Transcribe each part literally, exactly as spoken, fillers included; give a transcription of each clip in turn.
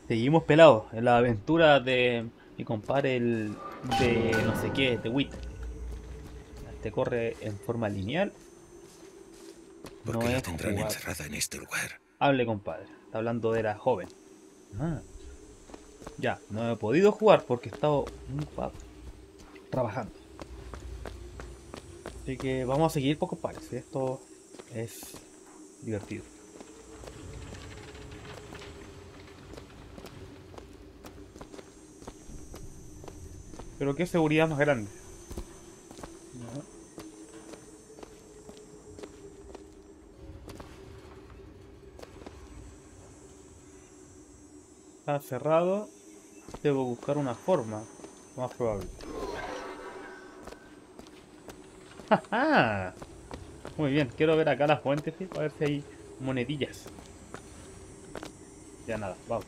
Seguimos pelados en la aventura de mi compadre el de no sé qué, de Wit. Este corre en forma lineal, ¿Por no qué la es tendrán jugar. encerrada en este lugar? Hable compadre, está hablando de la joven. Ah, ya, no he podido jugar porque he estado muy ocupado trabajando. Así que vamos a seguir poco parece. Esto es divertido. Pero qué seguridad más grande. Ya. Está cerrado. Debo buscar una forma. Lo más probable. ¡Ah! Muy bien, quiero ver acá la fuente, sí, a ver si hay monedillas. Ya nada, vamos.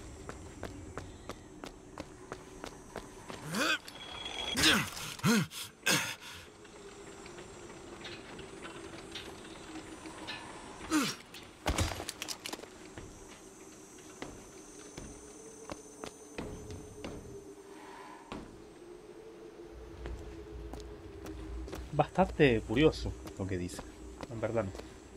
Bastante curioso lo que dice, en verdad.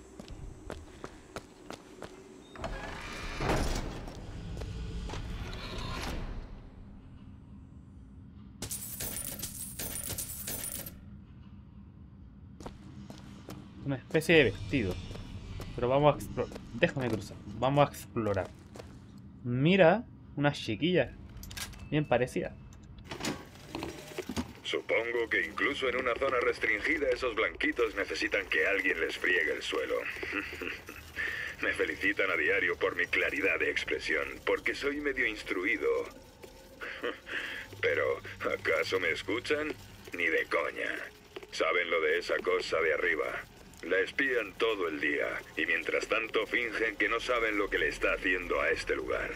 Una especie de vestido. Pero vamos a explorar. Déjame cruzar. Vamos a explorar. Mira, una chiquilla. Bien parecida. Supongo que incluso en una zona restringida esos blanquitos necesitan que alguien les friegue el suelo. Me felicitan a diario por mi claridad de expresión, porque soy medio instruido. Pero, ¿acaso me escuchan? Ni de coña. Saben lo de esa cosa de arriba. La espían todo el día, y mientras tanto fingen que no saben lo que le está haciendo a este lugar.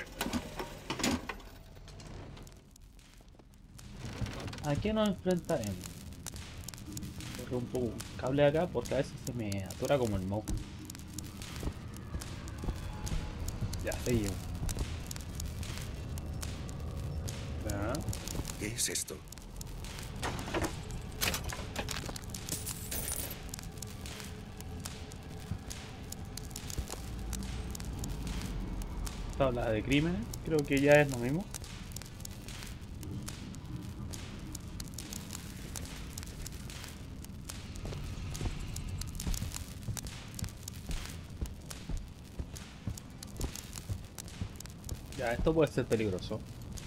¿A qué nos enfrentaremos? Corre un poco un cable acá porque a veces se me atora como el mouse. Ya, seguimos. Ya. ¿Qué es esto? Tabla de crímenes. Creo que ya es lo mismo. Ya, esto puede ser peligroso.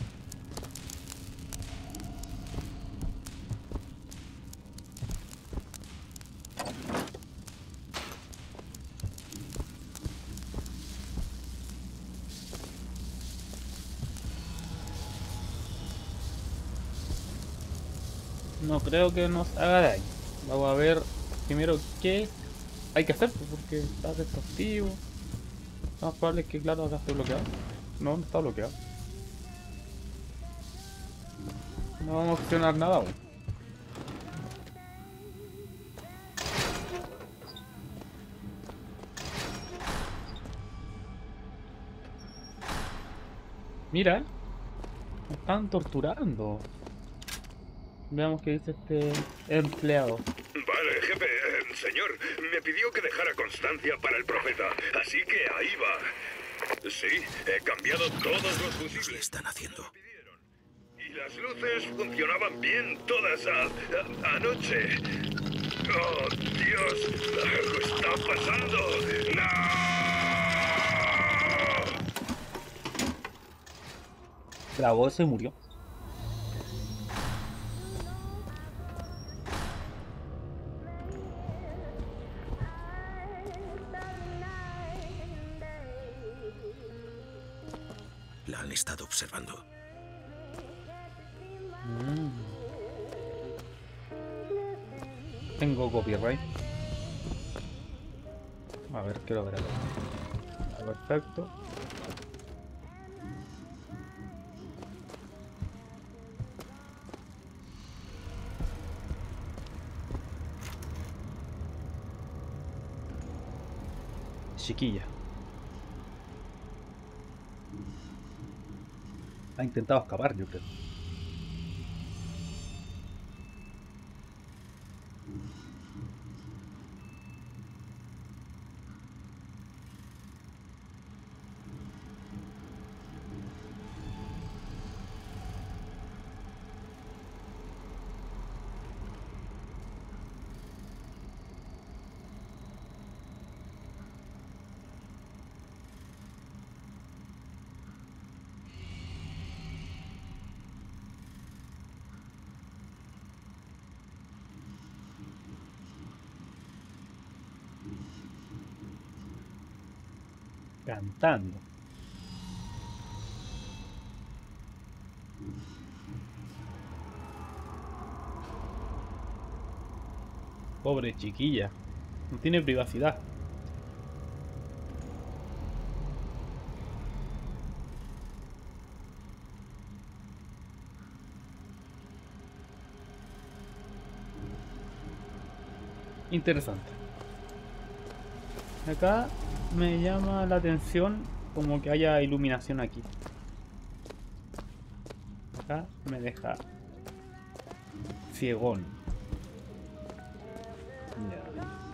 No creo que nos haga daño. Vamos a ver primero qué hay que hacer, pues, porque está exhaustivo. Lo más probable es que, claro, acá esté bloqueado. No, no está bloqueado. No vamos a accionar nada aún. Mira, me están torturando. Veamos qué dice este empleado. Vale, jefe, eh, señor, me pidió que dejara constancia para el profeta, así que ahí va. Sí, he cambiado todos los ¿Qué le fusibles. están haciendo? Y las luces funcionaban bien todas a, a- anoche. ¡Oh, Dios! ¡Algo está pasando! ¡No! La voz se murió. La han estado observando. Mm. Tengo copyright. A ver, quiero ver acá. Ah, perfecto. Chiquilla. Ha intentado escapar, yo creo. Cantando. Pobre chiquilla. No tiene privacidad. Interesante. Acá me llama la atención como que haya iluminación aquí. Acá me deja ciegón. Ya.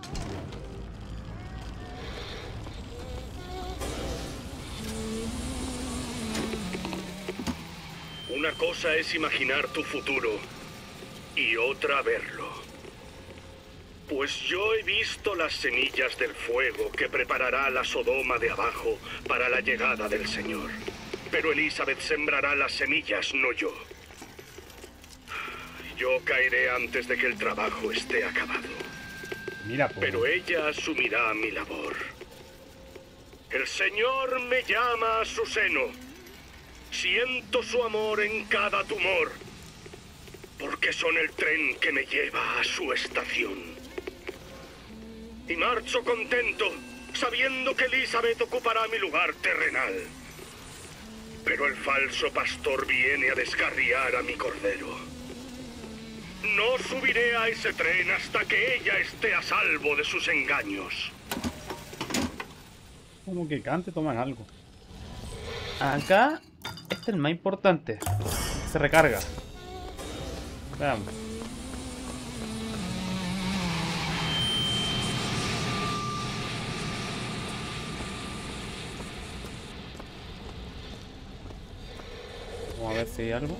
Una cosa es imaginar tu futuro y otra verlo. Pues yo he visto las semillas del fuego que preparará la Sodoma de abajo para la llegada del Señor. Pero Elizabeth sembrará las semillas, no yo. Yo caeré antes de que el trabajo esté acabado. Mira, pues. Pero ella asumirá mi labor. El Señor me llama a su seno. Siento su amor en cada tumor. Porque son el tren que me lleva a su estación. Y marcho contento, sabiendo que Elizabeth ocupará mi lugar terrenal. Pero el falso pastor viene a descarriar a mi cordero. No subiré a ese tren hasta que ella esté a salvo de sus engaños. Como que cante, toman algo. Acá, este es el más importante. Se recarga. Veamos. Vamos a ver si hay algo.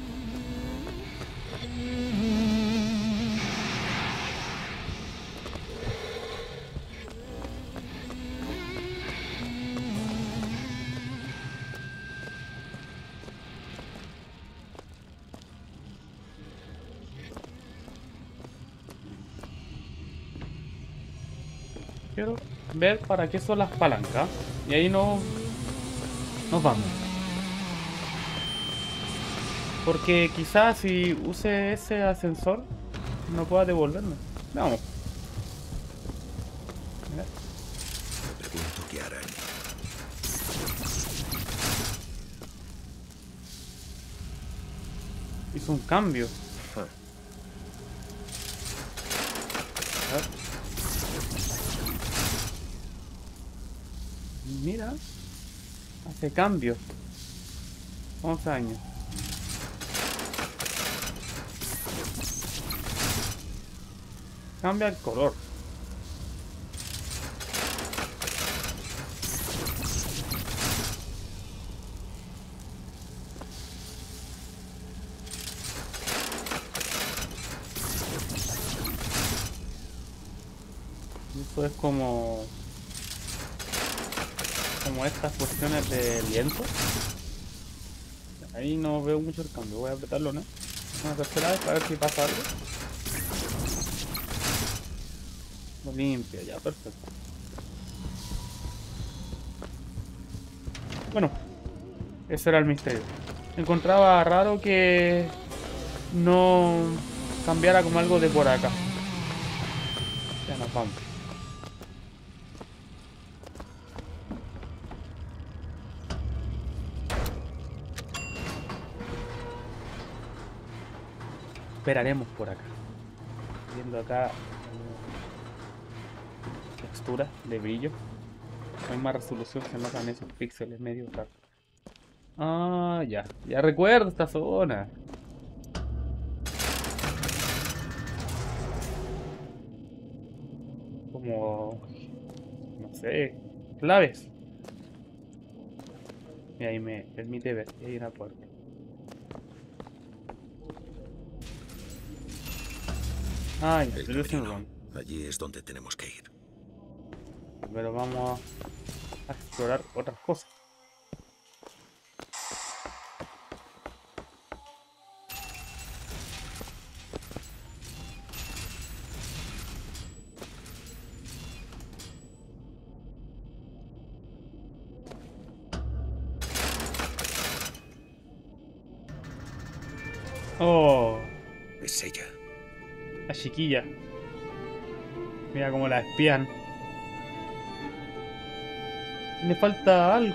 Quiero ver para qué son las palancas. Y ahí no nos vamos. Porque quizás si use ese ascensor no pueda devolverme. Vamos. Me pregunto qué harán. Hizo un cambio. Ah, A ver. Mira. Hace cambio. once años. Cambia el color. Esto es como... como estas cuestiones de lienzo. Ahí no veo mucho el cambio. Voy a apretarlo, ¿no? Una tercera vez para ver si pasa algo. Lo limpia, ya, perfecto. Bueno, ese era el misterio. Encontraba raro que no cambiara como algo de por acá. Ya nos vamos. Esperaremos por acá. Viendo acá textura de brillo. Hay más resolución, se notan esos píxeles medio raros. Ah, ya. Ya recuerdo esta zona. Como... no sé... claves. Y ahí me permite ver. Y hay una puerta. Ah, ya. El Solution camerino. room. Allí es donde tenemos que ir. Pero vamos a explorar otras cosas. Oh, Es ella. la chiquilla. Mira cómo la espían. Le falta algo.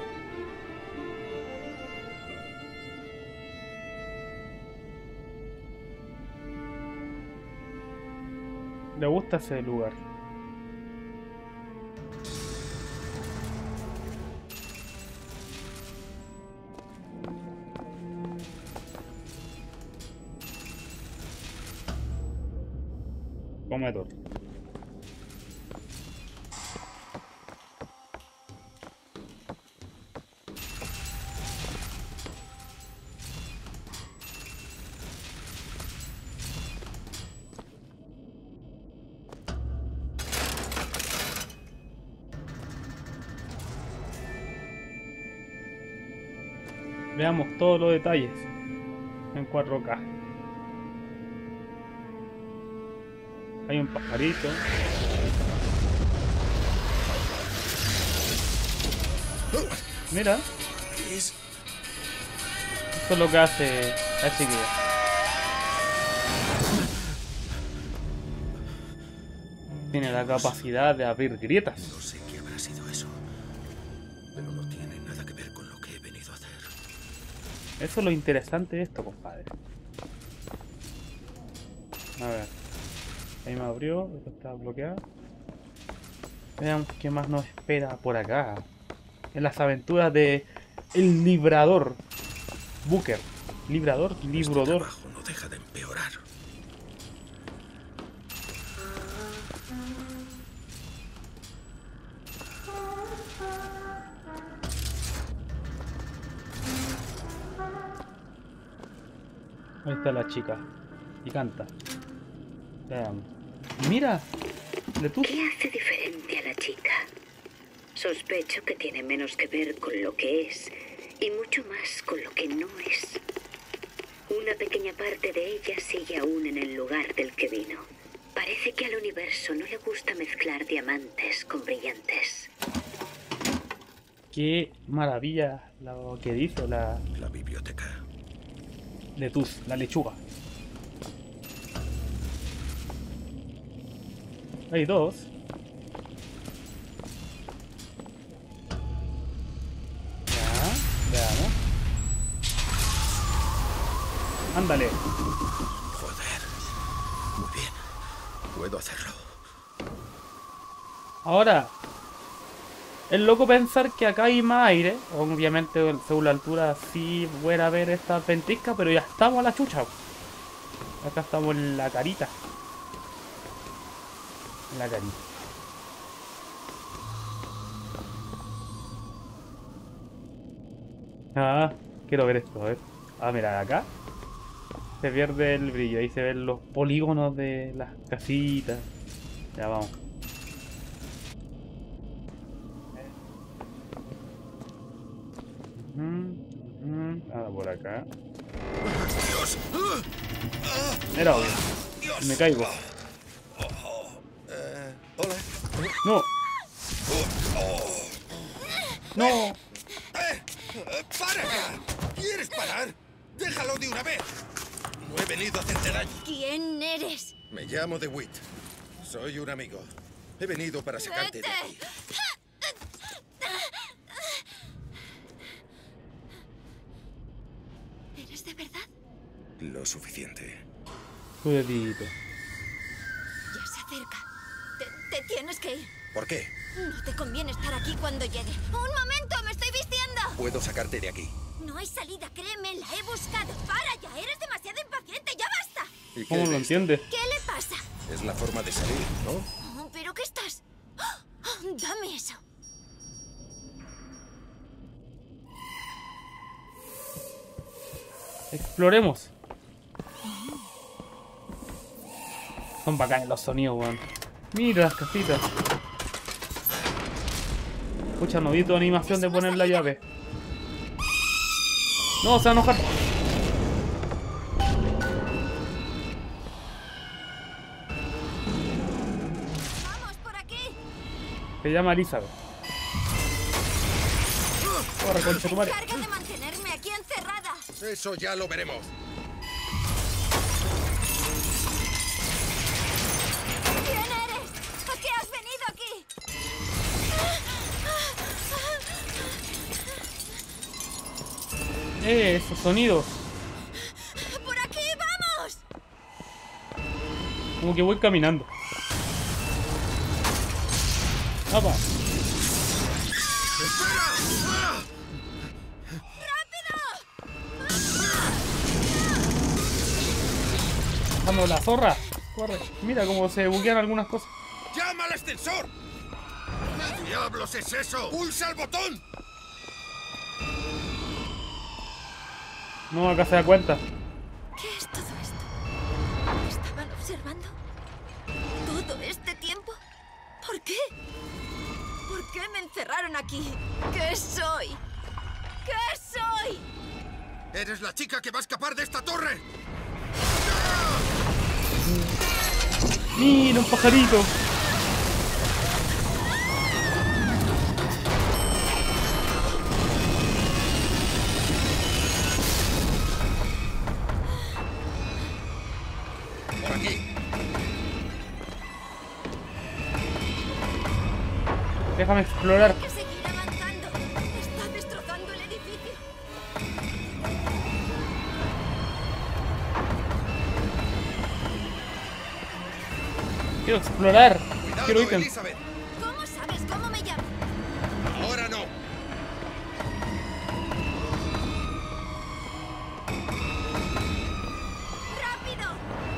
Le gusta ese lugar. Comedor. Veamos todos los detalles en cuatro K. Hay un pajarito. Mira, Es... esto es lo que hace la chiquilla. Tiene la capacidad de abrir grietas. No sé qué habrá sido eso. Pero no tiene nada que ver con lo que he venido a hacer. Eso es lo interesante de esto, compadre. A ver. Ahí me abrió, esto está bloqueado. Veamos qué más nos espera por acá. En las aventuras de El Librador. Booker. Librador, Este librodor. trabajo no deja de empeorar. Ahí está la chica. Y canta. Veamos. Y mira. De tu... ¿Qué hace diferente a la chica? Sospecho que tiene menos que ver con lo que es y mucho más con lo que no es. Una pequeña parte de ella sigue aún en el lugar del que vino. Parece que al universo no le gusta mezclar diamantes con brillantes. Qué maravilla lo que dice la La biblioteca. Letus, la lechuga. Hay dos. Ya, veamos. Ándale. Joder. Muy bien. Puedo hacerlo. Ahora, es loco pensar que acá hay más aire. Obviamente, según la altura, sí voy a ver esta ventisca, pero ya estamos a la chucha. Acá estamos en la carita. En la carita. Ah, quiero ver esto, a ver. Ah, mira, acá se pierde el brillo. Ahí se ven los polígonos de las casitas. Ya vamos. Nada por acá. ¡Dios! Era obvio. ¡Dios! Me caigo. Eh, hola. No. No. ¡Eh! eh, ¡Para ya! ¿Quieres parar? ¡Déjalo de una vez! No he venido a hacerte daño. ¿Quién eres? Me llamo DeWitt. Soy un amigo. He venido para sacarte de aquí. ¿Eres de verdad? Lo suficiente. Cuidadito. Ya se acerca. Te, te tienes que ir. ¿Por qué? No te conviene estar aquí cuando llegue. ¡Un momento! ¡Me estoy vistiendo! puedo sacarte de aquí. No hay salida, créeme, la he buscado. Para ya, eres demasiado impaciente, ya basta. ¿Y qué ¿Cómo es lo esto? entiende? ¿Qué le pasa? Es la forma de salir, ¿no? Oh, ¿pero qué estás? Oh, dame eso. Exploremos. Son bacanes los sonidos, weón. Mira las casitas. Escucha, no vi tu animación de poner la llave. No, se va a enojar. Vamos, por aquí. Se llama Elizabeth. Corre, concha tu madre. Carga de mantenerme aquí encerrada. Eso ya lo veremos. ¿Quién eres? ¿A qué has venido aquí? Eh, esos sonidos. ¡Por aquí, vamos! Como que voy caminando. ¡Apa! Dejando la zorra. Corre. Mira cómo se buguean algunas cosas. ¡Llama al ascensor! ¿Qué diablos es eso? ¡Pulsa el botón! No, acá se da cuenta. ¿Qué es todo esto? ¿Me estaban observando? ¿Todo este tiempo? ¿Por qué? ¿Por qué me encerraron aquí? ¿Qué soy? ¿Qué soy? ¡Eres la chica que va a escapar de esta torre! Mira, un pajarito. Por aquí. Déjame explorar. Hay que seguir avanzando. Está destrozando el edificio. Quiero explorar. Cuidado, Quiero ítems. Elizabeth. ¿Cómo sabes cómo me llamo? Ahora no. ¡Rápido!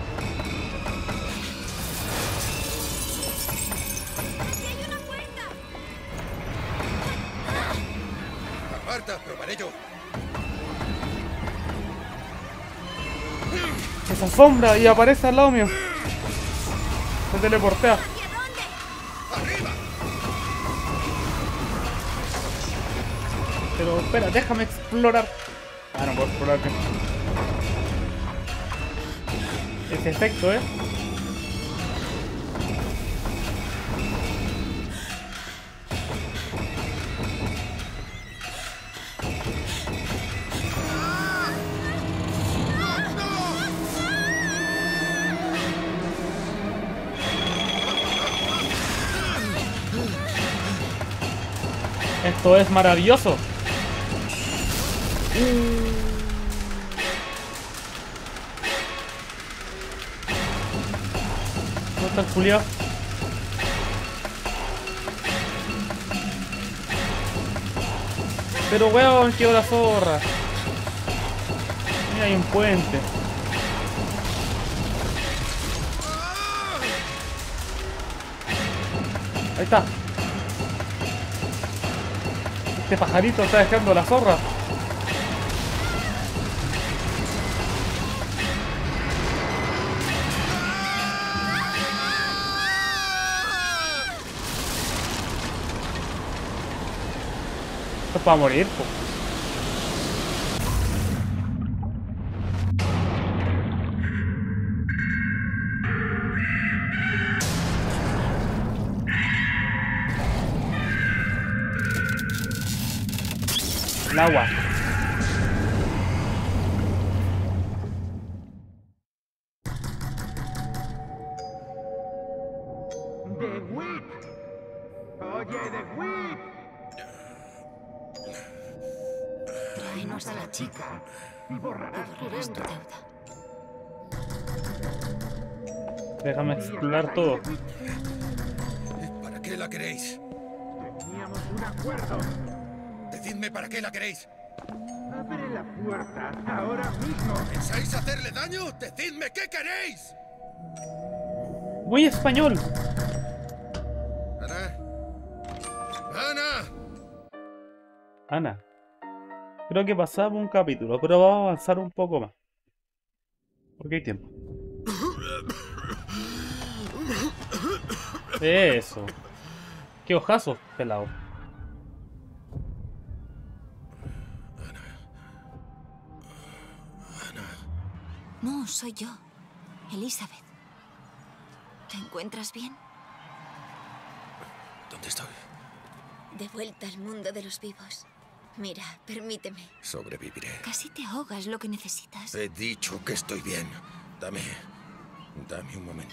¡Aquí hay una puerta! Aparta, probaré yo. Esa sombra y aparece al lado mío. Se teleportea. ¿Hacia dónde? ¡Arriba! Pero espera, déjame explorar. Ah, no puedo explorar. Ese efecto, ¿eh? Esto es maravilloso. ¿Dónde está el culiao? Pero weón, quedó la zorra. Mira, hay un puente. Ahí está. Este pajarito está dejando la zorra. Esto es para morir, po. El agua. ¡De Whip! ¡Oye, de Whip! Tráenos a la chica Y borrarás y tu borrarás tu deuda. deuda. Déjame explorar todo. ¿Para qué la queréis? Teníamos un acuerdo. Decidme Decidme para qué la queréis. Abre la puerta ahora mismo. ¿Pensáis hacerle daño? ¡Decidme qué queréis! Muy español. Ana. Ana. Ana. Creo que pasamos un capítulo, pero vamos a avanzar un poco más. Porque hay tiempo. Eso. Qué ojazo, pelado. No, soy yo, Elizabeth. ¿Te encuentras bien? ¿Dónde estoy? De vuelta al mundo de los vivos. Mira, permíteme. Sobreviviré. Casi te ahogas, lo que necesitas. He dicho que estoy bien. Dame... Dame un momento.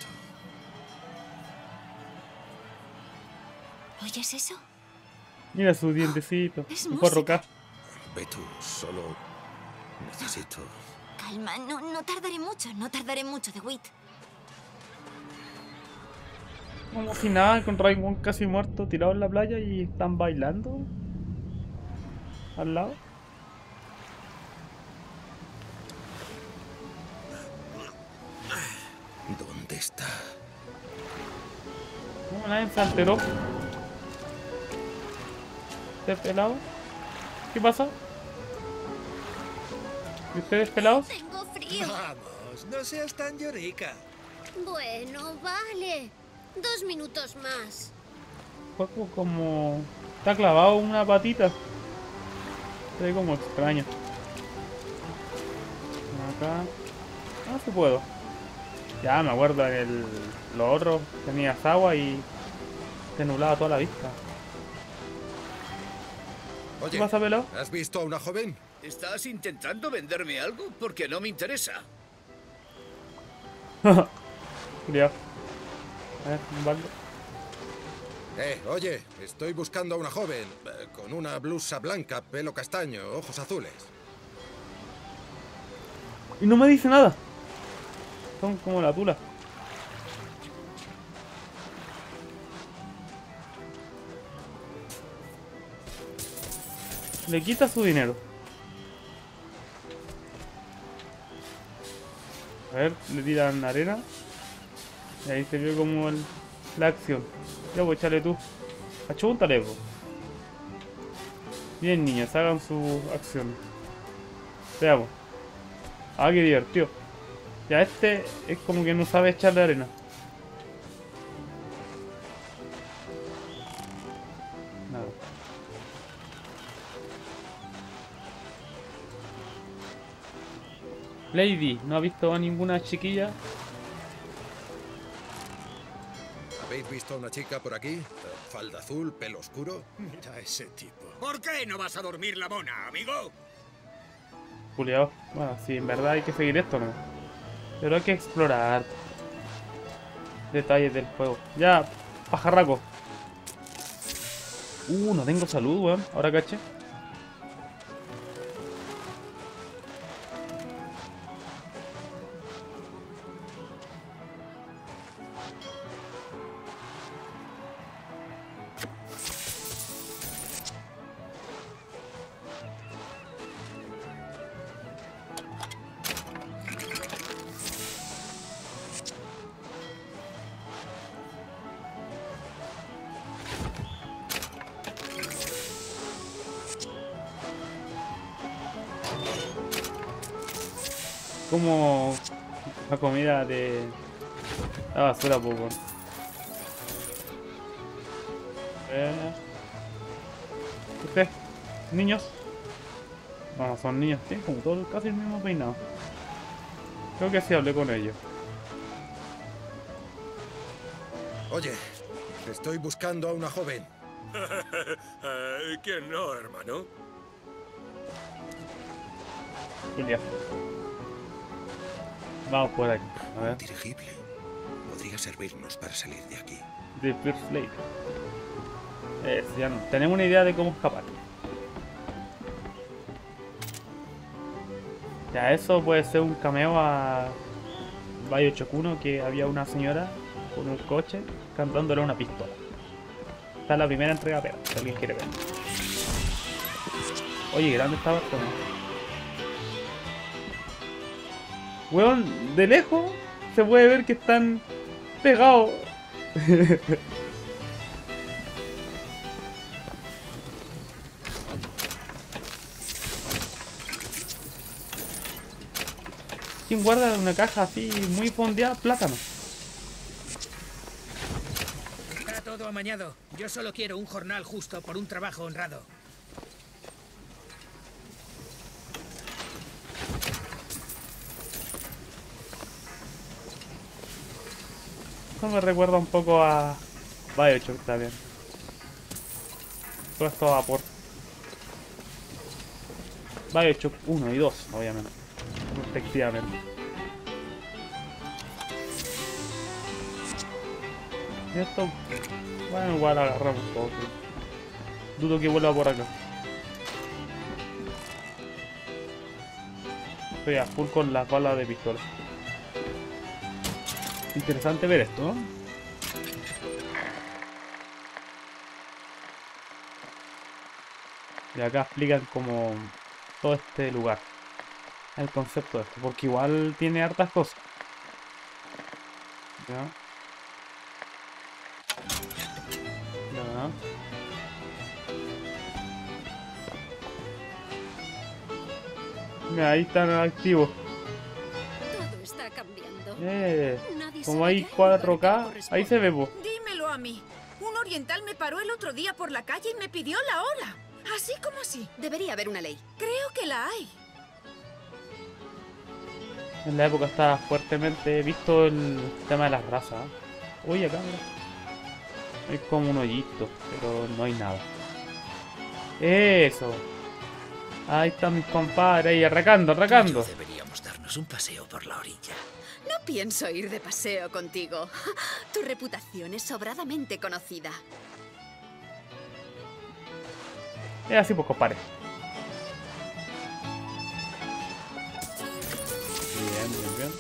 ¿Oyes eso? Mira su dientecito. Es Un cuatro K. Ve tú, solo... Necesito... Calma, no, no tardaré mucho, no tardaré mucho, DeWitt. Como si nada, con Raymond casi muerto, tirado en la playa y están bailando. Al lado. ¿Dónde está? No, nadie se alteró. ¿Este pelado? ¿Qué pasa? ¿Y ustedes pelados? Tengo frío. Vamos, no seas tan llorica. Bueno, vale. Dos minutos más. Juego como... Está clavado una patita. Se ve como extraño. Acá... No se puedo. Ya me acuerdo en el... Lo otro tenías agua y... Te nublaba toda la vista. Oye, ¿Qué pasa, pelado? ¿has visto a una joven? ¿Estás intentando venderme algo? Porque no me interesa. Cuidado. A ver, un balde. Eh, oye, estoy buscando a una joven. eh, Con una blusa blanca, pelo castaño, ojos azules. Y no me dice nada. Son como la tula. Le quita su dinero. A ver, le tiran arena. Y ahí se ve como el, la acción. Ya pues, échale tú. Achúntale, po. Bien, niños, hagan su acción. Veamos. Ah, qué divertido. Ya este es como que no sabe echarle arena. Nada. Lady, ¿no ha visto a ninguna chiquilla? ¿Habéis visto a una chica por aquí? Eh, Falda azul, pelo oscuro. Mira ese tipo. ¿Por qué no vas a dormir la mona, amigo? Juliado. Bueno, sí, en verdad hay que seguir esto, ¿no? Pero hay que explorar detalles del juego. Ya, pajarraco. Uh, no tengo salud, weón. Ahora caché. Como la comida de la basura, poco. Eh. ¿Usted? ¿Niños? No, son niños, tienen como todos casi el mismo peinado. Creo que sí hablé con ellos. Oye, estoy buscando a una joven. Eh, ¿Quién no, hermano? Julia. Vamos por aquí. A ver. Un dirigible. Podría servirnos para salir de aquí. The First Lady. Eh, ya no. Tenemos una idea de cómo escapar. Ya, eso puede ser un cameo a Biochokuno, que había una señora con un coche cantándole una pistola. Esta es la primera entrega, pero si alguien quiere ver. Oye, grande estaba esto, ¿no? Weón, de lejos se puede ver que están pegados. ¿Quién guarda una caja así muy fondeada? Plátano. Está todo amañado. Yo solo quiero un jornal justo por un trabajo honrado. Esto me recuerda un poco a BioShock también. Todo esto a vapor. BioShock uno y dos, obviamente. Respectivamente. Y esto, bueno, igual agarramos todo. Dudo que vuelva por acá. Estoy a full con las balas de pistola. Interesante ver esto, ¿no? Y acá explican como todo este lugar. El concepto de esto, porque igual tiene hartas cosas. ¿Ya? ¿Ya? Mira, ahí están activos. Todo está cambiando. Eh, Nadie como sabe hay ya cuatro K, lo que corresponde. ahí se ve, po. Dímelo a mí. Un oriental me paró el otro día por la calle y me pidió la hora. Así como así. Debería haber una ley. Creo que la hay. En la época estaba fuertemente visto el tema de las razas. Uy, acá, mira. Hay como un hoyito, pero no hay nada. Eso. Ahí están mis compadres ahí arrancando, arrancando. Deberíamos darnos un paseo por la orilla. No pienso ir de paseo contigo. Tu reputación es sobradamente conocida. Es así, pues, compadre. Bien, bien, bien.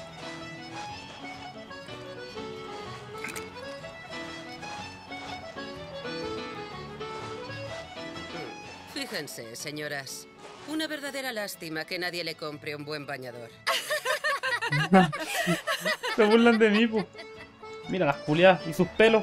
Fíjense, señoras. Una verdadera lástima que nadie le compre un buen bañador. Se burlan de mí, pues. Mira las culiadas y sus pelos.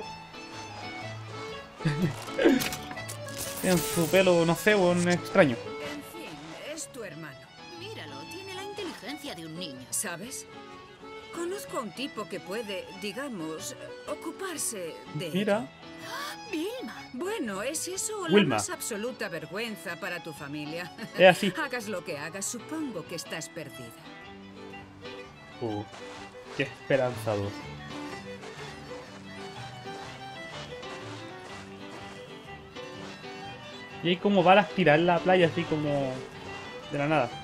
Tienen su pelo, no sé, un extraño. En fin, es tu hermano. Míralo, tiene la inteligencia de un niño. ¿Sabes? Conozco a un tipo que puede, digamos, ocuparse de... Mira. Vilma. Bueno, ¿es eso o la Wilma. más absoluta vergüenza para tu familia? Es así. Hagas lo que hagas, supongo que estás perdida. Uh, qué esperanzador. Y hay como balas tiradas en la playa, así como de la nada.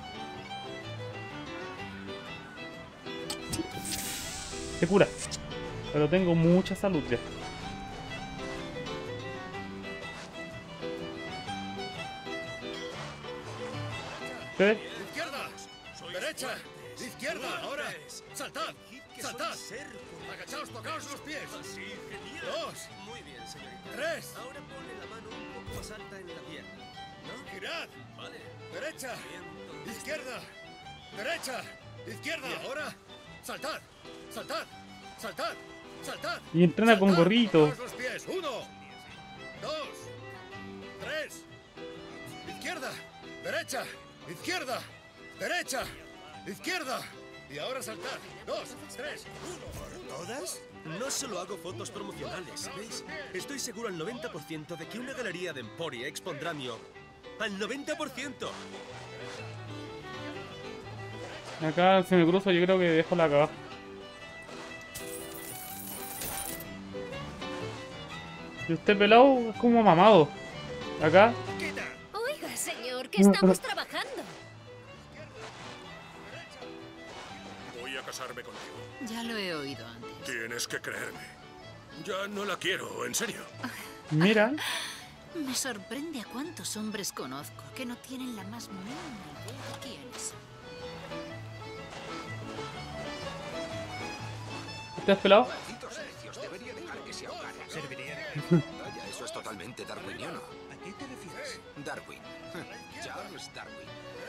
Se cura. Pero tengo mucha salud ya. ¿Qué? ¡Izquierda! ¡Derecha! ¡Izquierda! ¡Ahora! ¡Saltad! ¡Saltad! ¡Agachaos, tocaos los pies! ¡Dos! Muy bien, señorita. ¡Tres! Ahora ponle la mano un poco más alta en la pierna. ¿No? ¡Girad! Vale. ¡Derecha! Bien, ¡Izquierda! ¡Derecha! ¡Izquierda! ¡Y ahora! ¡Saltad! ¡Saltad! ¡Saltad! ¡Saltad! Y entrena con gorrito. Tocaos los pies! ¡Uno! ¡Dos! ¡Tres! ¡Izquierda! ¡Derecha! ¡Izquierda! ¡Derecha! ¡Izquierda! Y ahora saltar. Dos, tres, uno. ¿Todas? No solo hago fotos promocionales, ¿sabéis? Estoy seguro al noventa por ciento de que una galería de Emporia expondrá mi obra. ¡Al noventa por ciento! Acá se me cruzo, yo creo que dejo la cagada. Y usted pelado es como mamado. Acá. Oiga, señor, que estamos trabajando. Voy a casarme contigo. Ya lo he oído antes. Tienes que creerme. Ya no la quiero, en serio. Mira. Me sorprende a cuántos hombres conozco que no tienen la más mínima idea de quiénes son. ¿Usted es pelado? Malditos necios, debería dejar que se ahogara. Serviría. Vaya, eso es totalmente darwiniano. ¿A qué te refieres? Darwin. Charles Darwin.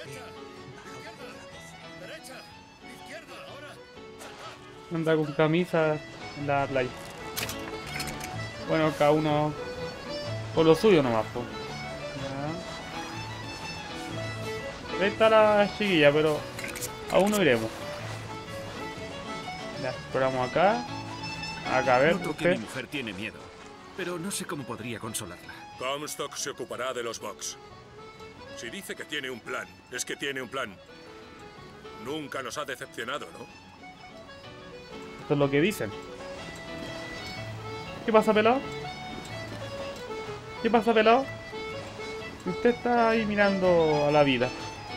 Derecha, izquierda, ahora. Anda con camisa en la playa. Bueno, cada uno por lo suyo nomás, pues. Ya. Ahí está la chiquilla, pero aún no iremos. Ya, exploramos acá. Acá, a ver, Noto que usted. mi mujer tiene miedo, pero no sé cómo podría consolarla. Comstock se ocupará de los Vox. Si dice que tiene un plan, es que tiene un plan. Nunca nos ha decepcionado, ¿no? Esto es lo que dicen. ¿Qué pasa, pelado? ¿Qué pasa, pelado? Usted está ahí mirando a la vida.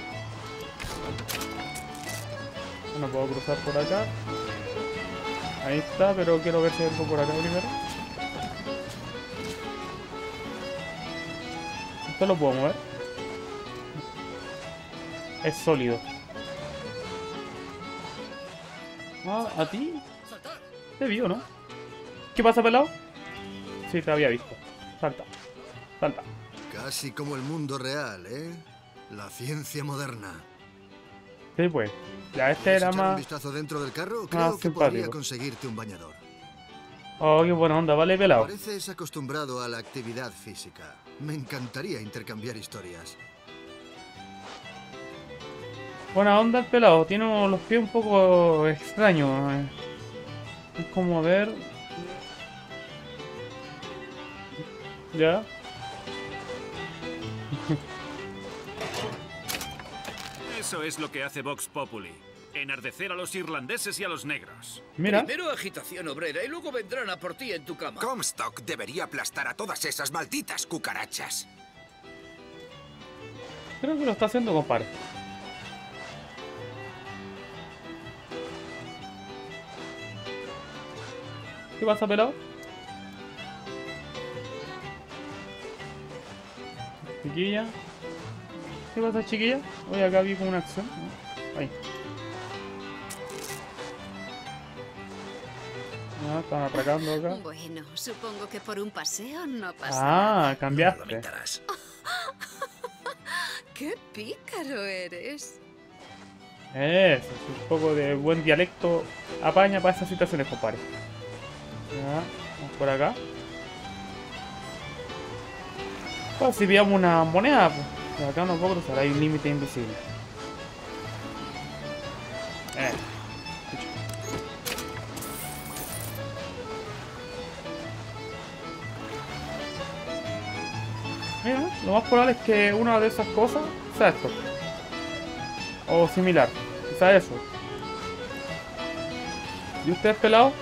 No puedo cruzar por acá. Ahí está, pero quiero ver si hay algo por acá primero. Esto lo puedo mover. Es sólido. Ah, ¿a ti? Te vio, ¿no? ¿Qué pasa, pelado? Sí, te había visto. Salta. Salta. Casi como el mundo real, ¿eh? La ciencia moderna. Sí, pues. Ya, este ¿Quieres era echar un más... vistazo dentro del carro? más Creo que podría simpático. conseguirte un bañador. Oh, qué buena onda. Vale, pelado. Pareces acostumbrado a la actividad física. Me encantaría intercambiar historias. Buena onda el pelado. Tiene los pies un poco extraños. eh. Es como ver... Ya. Eso es lo que hace Vox Populi. Enardecer a los irlandeses y a los negros. Mira. Primero agitación obrera y luego vendrán a por ti en tu cama. Comstock debería aplastar a todas esas malditas cucarachas. Creo que lo está haciendo, compadre. ¿Qué pasa, pelado? Chiquilla. ¿Qué pasa, chiquilla? Oye, acá vi como una acción. Ahí. Ah, están atracando acá. Bueno, supongo que por un paseo no pasa Ah, nada. cambiaste. ¡Qué pícaro eres! Eso, es un poco de buen dialecto apaña para esas situaciones, compadre. Ya, vamos por acá. Pues si pillamos una moneda, pues acá no puedo cruzar, hay un límite invisible. Eh. Mira, lo más probable es que una de esas cosas sea esto. O similar, quizá eso. ¿Y usted, pelado?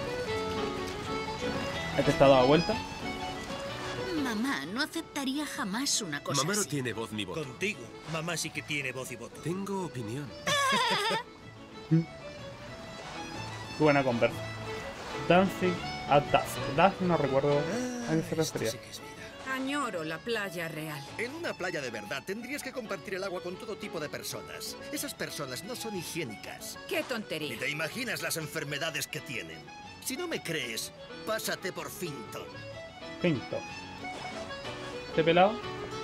¿Este está dado vuelta? Mamá no aceptaría jamás una cosa Mamá no así. tiene voz ni voto. Contigo, mamá sí que tiene voz y voto. Tengo opinión. Qué buena conversa. Dancing at Dusk. Dusk no recuerdo a qué se refería. Añoro la playa real. En una playa de verdad tendrías que compartir el agua con todo tipo de personas. Esas personas no son higiénicas. ¡Qué tontería! Ni te imaginas las enfermedades que tienen. Si no me crees, pásate por Finton. Pinto. ¿Este pelado?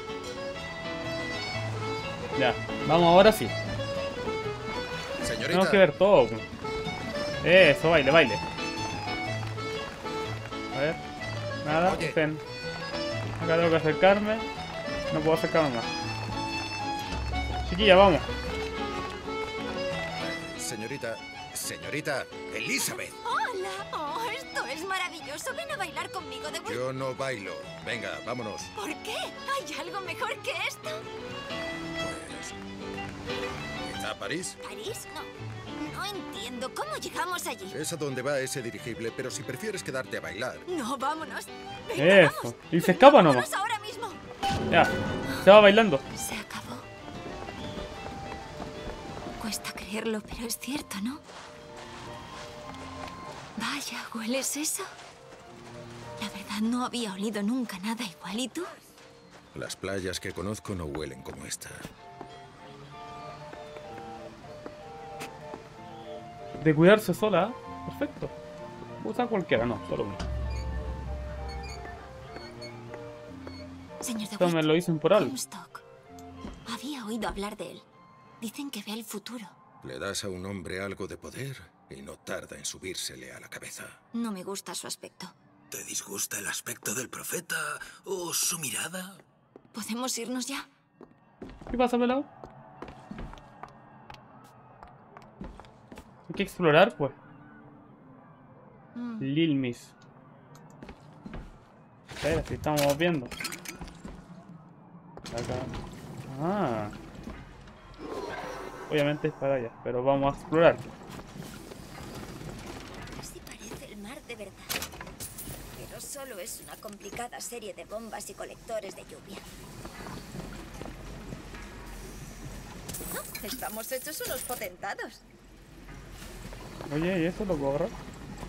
Ya, vamos ahora sí. Señorita. Tenemos que ver todo. Eso, baile, baile. A ver. Nada, estén. Acá tengo que acercarme. No puedo acercarme más. Chiquilla, vamos. Señorita. Señorita. Elizabeth. ¡Hola! ¡Oh, esto es maravilloso! Ven a bailar conmigo de vuelta. Yo no bailo. Venga, vámonos. ¿Por qué? ¿Hay algo mejor que esto? ¿Quizá París? ¿París? No. No entiendo. ¿Cómo llegamos allí? Es a donde va ese dirigible, pero si prefieres quedarte a bailar. No, vámonos. Venga, Eso. ¿Y se escapa o no? vámonos ahora mismo. Ya. Se va bailando. Se acabó. Cuesta creerlo, pero es cierto, ¿no? Vaya, ¿hueles eso? La verdad, no había olido nunca nada igual. ¿Y tú? Las playas que conozco no huelen como esta. De cuidarse sola. ¿Eh? Perfecto. Usa cualquiera, no, solo uno. Señor de Esto me lo dicen por algo. Comstock. oído hablar de él. Dicen que ve el futuro. Le das a un hombre algo de poder y no tarda en subírsele a la cabeza. No me gusta su aspecto. ¿Te disgusta el aspecto del profeta o su mirada? ¿Podemos irnos ya? ¿Qué pasa, pelado? Hay que explorar, pues. Mm. Lil Miss. Espera, si estamos viendo. Acá. Ah. Obviamente es para allá, pero vamos a explorar. Casi parece el mar de verdad. Pero solo es una complicada serie de bombas y colectores de lluvia. Oh, estamos hechos unos potentados. Oye, ¿y eso lo puedo agarrar?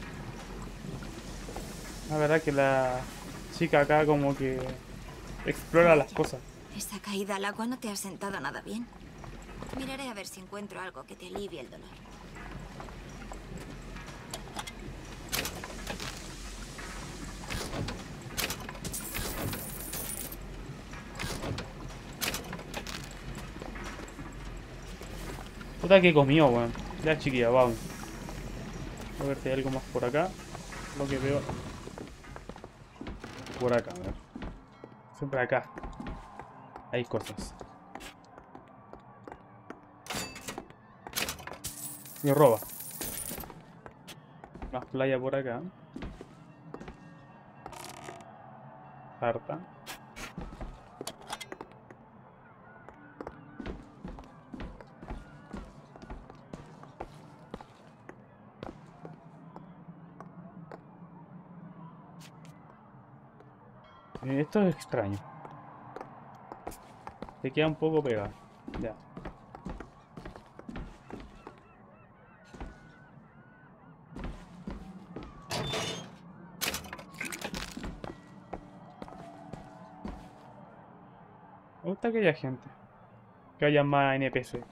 La verdad que la chica acá como que explora las cosas. Esa caída al agua no te ha sentado nada bien. Miraré a ver si encuentro algo que te alivie el dolor. Puta que comió, weón. Ya, chiquilla, vamos. A ver si hay algo más por acá. Lo que veo. Por acá, a ver. Siempre acá. Hay cosas. Y roba. Más playa por acá. Harta. Eh, esto es extraño. Se queda un poco pegado. Ya. Me gusta que haya gente. Que haya más N P C.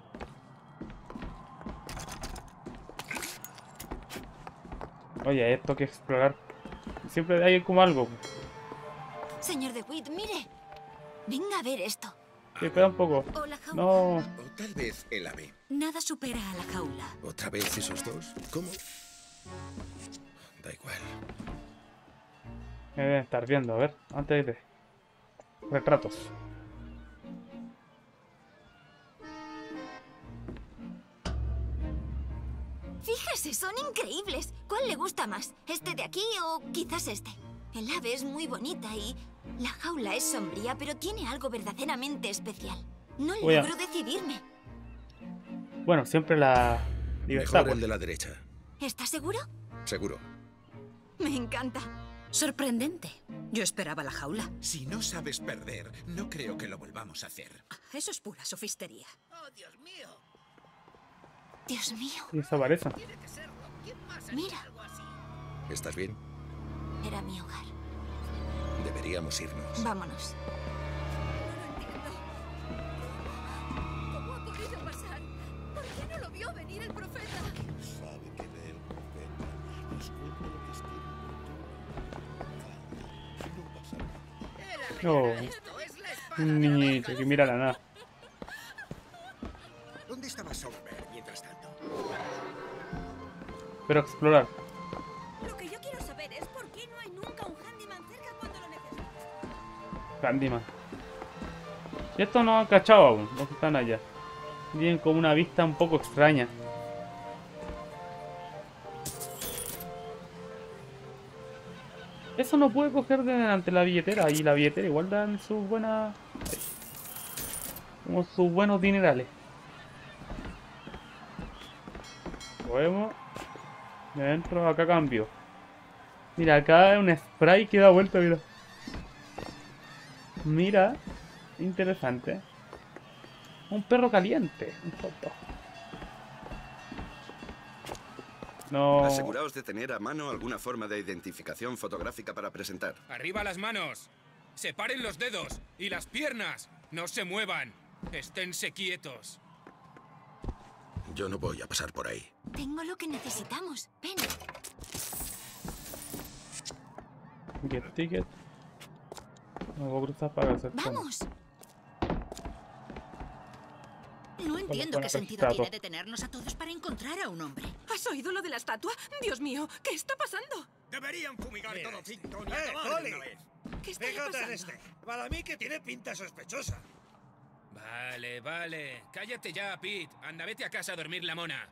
Oye, esto que explorar. Siempre hay como algo. Señor DeWitt, mire. Venga a ver esto. Sí, espera un poco. O la jaula. No. O tal vez el ave. Nada supera a la jaula. ¿Otra vez esos dos? ¿Cómo? Da igual. Me deben estar viendo, a ver. Antes de... Retratos. Fíjese, son increíbles. ¿Cuál le gusta más? ¿Este de aquí o quizás este? El ave es muy bonita y la jaula es sombría, pero tiene algo verdaderamente especial. No Voy a- logro decidirme. Bueno, siempre la libertad. Mejor pues. el de la derecha. ¿Estás seguro? Seguro. Me encanta. Sorprendente. Yo esperaba la jaula. Si no sabes perder, no creo que lo volvamos a hacer. Eso es pura sofistería. ¡Oh, Dios mío! Dios mío. Y desaparece. Tiene que serlo. ¿Quién más haría Mira. algo así? ¿Estás bien? Era mi hogar. Deberíamos irnos. Vámonos. ¿Cómo ha podido pasar? ¿Por qué no lo vio venir el profeta? Sabe que ve el profeta. Escucha lo que escribe. No. Un niñito que mira la nada. ¿Dónde estaba Songbird mientras tanto? Pero explorar. Lo que yo quiero saber es por qué no hay nunca un handyman cerca cuando lo necesitas. Candyman. Y estos no han cachado aún, los que están allá. Tienen como una vista un poco extraña. Eso no puede coger de delante la billetera. Y la billetera igual dan sus buenas... Como sus buenos dinerales. Podemos... De adentro, acá cambio. Mira, acá hay un spray que da vuelta, mira. Mira. Interesante. Un perro caliente. Un foto. No. Aseguraos de tener a mano alguna forma de identificación fotográfica para presentar. ¡Arriba las manos! ¡Separen los dedos! ¡Y las piernas! ¡No se muevan! ¡Esténse quietos! Yo no voy a pasar por ahí. Tengo lo que necesitamos. Ven. Get ticket. No puedo cruzar para hacer. Vamos. No entiendo qué sentido tiene detenernos a todos para encontrar a un hombre. ¿Has oído lo de la estatua? Dios mío, ¿qué está pasando? Deberían fumigar todo Cinton y ¡Eh, acabar de Holly! una vez. ¿Qué está Fíjate pasando? en este. Para mí que tiene pinta sospechosa. Vale, vale. Cállate ya, Pete. Anda, vete a casa a dormir la mona.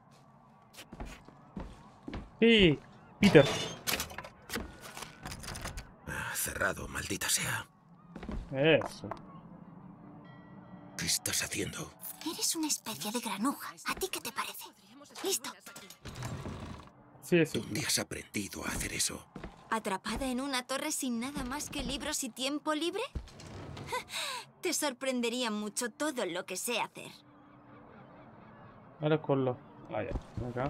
Sí, Peter. Ah, cerrado, maldita sea. Eso. ¿Qué estás haciendo? Eres una especie de granuja. ¿A ti qué te parece? Listo. Sí, sí. ¿Dónde has aprendido a hacer eso? ¿Atrapada en una torre sin nada más que libros y tiempo libre? Te sorprendería mucho todo lo que sé hacer. Ahora con los... Ah, ya. Acá.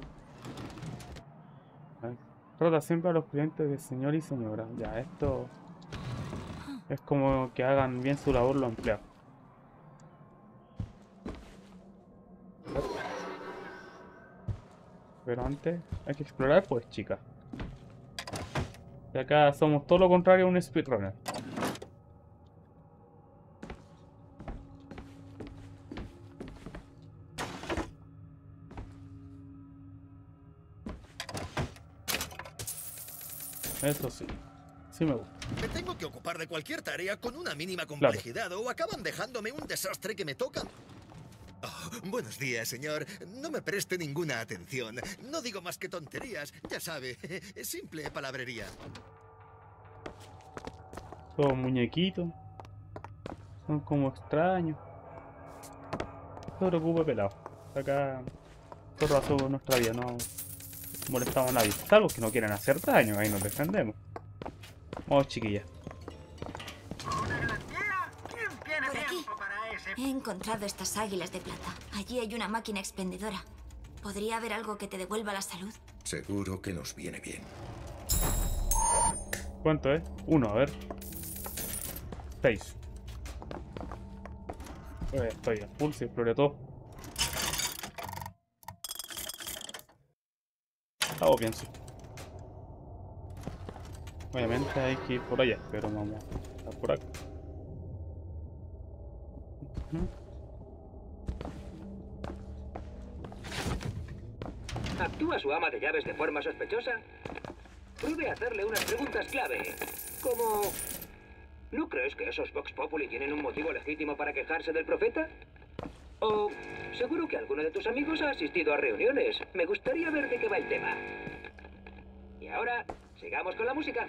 Ahí. Trata siempre a los clientes de señor y señora. Ya, esto... Es como que hagan bien su labor los empleados. Pero antes hay que explorar, pues, chicas. Y acá somos todo lo contrario a un speedrunner. Eso sí, sí me gusta. Me tengo que ocupar de cualquier tarea con una mínima complejidad, claro. O acaban dejándome un desastre que me toca. Oh, buenos días, señor. No me preste ninguna atención. No digo más que tonterías, ya sabe. Simple palabrería. Todos muñequitos. Son como extraños. No se preocupe, pelado. Acá todo razón de nuestra vida, no molestamos a nadie. Salvo que no quieran hacer daño, ahí nos defendemos. Vamos, chiquillas. Por aquí. He encontrado estas águilas de plata. Allí hay una máquina expendedora. ¿Podría haber algo que te devuelva la salud? Seguro que nos viene bien. ¿Cuánto es? Uno, a ver. Seis. Eh, estoy a full, se explore todo. Estamos bien, sí. Obviamente hay que ir por allá, pero vamos a estar por acá. ¿Actúa su ama de llaves de forma sospechosa? Pruebe a hacerle unas preguntas clave, como... ¿No crees que esos Vox Populi tienen un motivo legítimo para quejarse del profeta? O... seguro que alguno de tus amigos ha asistido a reuniones. Me gustaría ver de qué va el tema. Y ahora, sigamos con la música.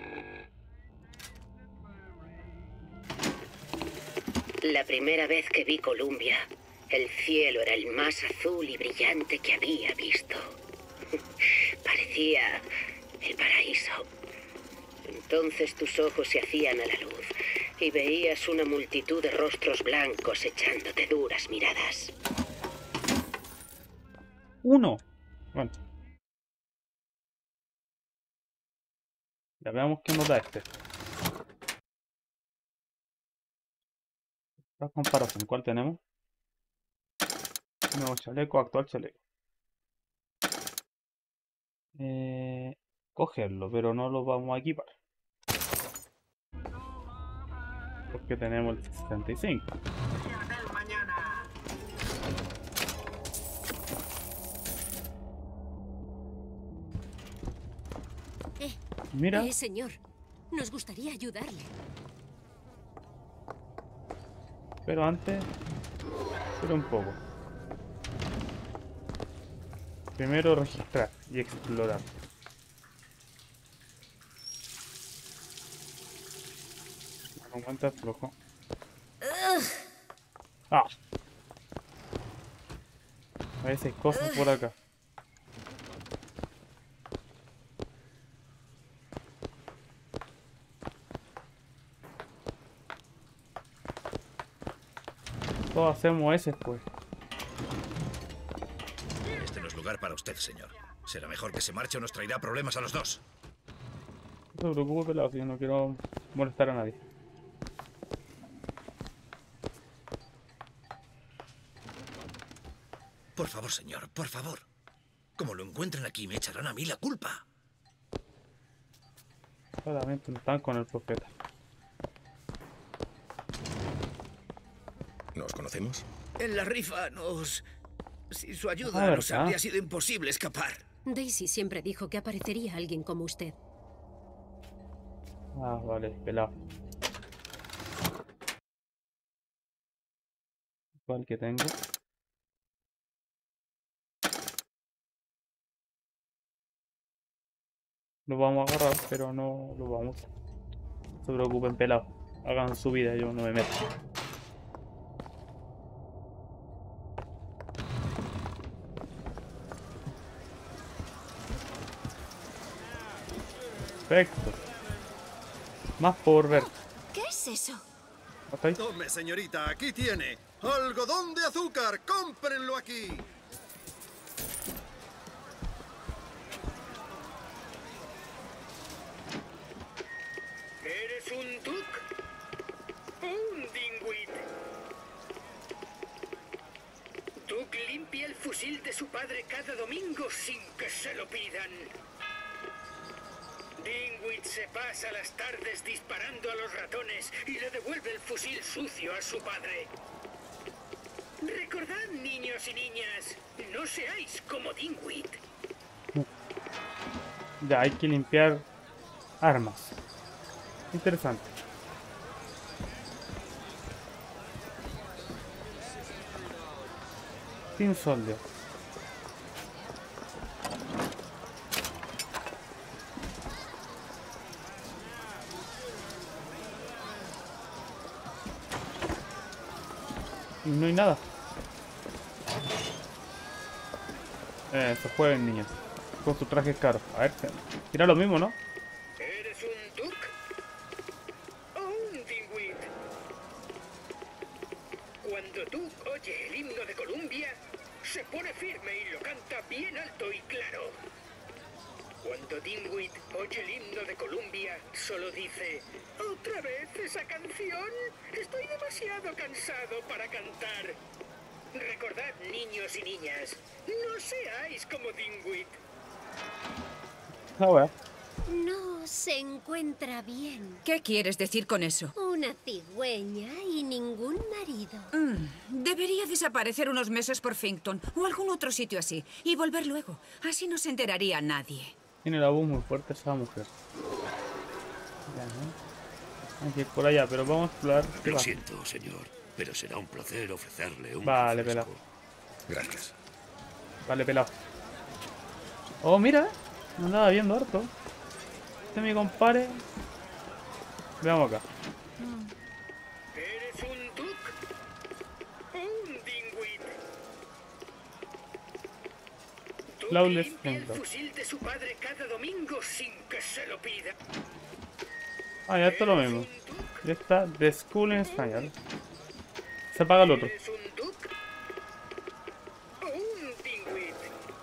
La primera vez que vi Columbia, el cielo era el más azul y brillante que había visto. Parecía el paraíso. Entonces tus ojos se hacían a la luz y veías una multitud de rostros blancos echándote duras miradas. Uno. Bueno. Ya veamos qué nos da este. La comparación, ¿cuál tenemos? Nuevo chaleco, actual chaleco. Eh, cogerlo, pero no lo vamos a equipar. Porque tenemos el setenta y cinco. Eh, Mira. Eh, señor, nos gustaría ayudarle. Pero antes, espera un poco. Primero registrar y explorar. No aguanta flojo. Ah. A veces hay cosas por acá. Todos hacemos ese pues. Este no es lugar para usted, señor. Será mejor que se marche o nos traerá problemas a los dos. No se preocupe, pelado, si yo no quiero molestar a nadie. Por favor, señor, por favor. Como lo encuentren aquí, me echarán a mí la culpa. Claramente están con el profeta. ¿Nos conocemos? En la rifa nos... Sin su ayuda Ah, nos ¿verdad? habría sido imposible escapar. Daisy siempre dijo que aparecería alguien como usted. Ah, vale, pelado. ¿Cuál que tengo? Lo vamos a agarrar, pero no lo vamos. No se preocupen, pelado. Hagan su vida, yo no me meto. Perfecto. Más por ver. ¿Qué es eso? ¿Ok? Tome, señorita, aquí tiene. Algodón de azúcar, cómprenlo aquí. ¿Eres un Duke o un Dingwit? Duke limpia el fusil de su padre cada domingo sin que se lo pidan. Dingwit se pasa las tardes disparando a los ratones y le devuelve el fusil sucio a su padre. Recordad, niños y niñas, no seáis como Dingwit. Ya, hay que limpiar armas. Interesante. Tin Soldier. Y no hay nada. Eh, se jueguen, niños. Con sus trajes caros. A ver, tira lo mismo, ¿no? ¿Eres un Duke o un Dingwit? Cuando Duke oye el himno de Columbia, se pone firme y lo canta bien alto y claro. Cuando Dingwit oye el himno de Columbia, solo dice: ¿otra vez esa canción? Estoy demasiado cansado para cantar. Recordad, niños y niñas, no seáis como Dingwit. Ah, bueno. No se encuentra bien. ¿Qué quieres decir con eso? Una cigüeña y ningún marido. Mm, debería desaparecer unos meses por Finkton o algún otro sitio así y volver luego. Así no se enteraría nadie. Tiene la voz muy fuerte esa mujer. Ya, ¿no? Hay que ir por allá, pero vamos a explorar. Lo siento, señor, pero será un placer ofrecerle un Vale, refresco. pelado. Gracias. Vale, pelado. Oh, mira, me andaba viendo harto. Este es mi compadre. Veamos acá. ¿Eres un Duke o un Dingwit? Duke Flawless limpia el Flamer. fusil de su padre cada domingo sin que se lo pida. Ah, ya está lo mismo. Ya está The School in Style. Se apaga el otro. ¿Eres un Duke o un Dingwit?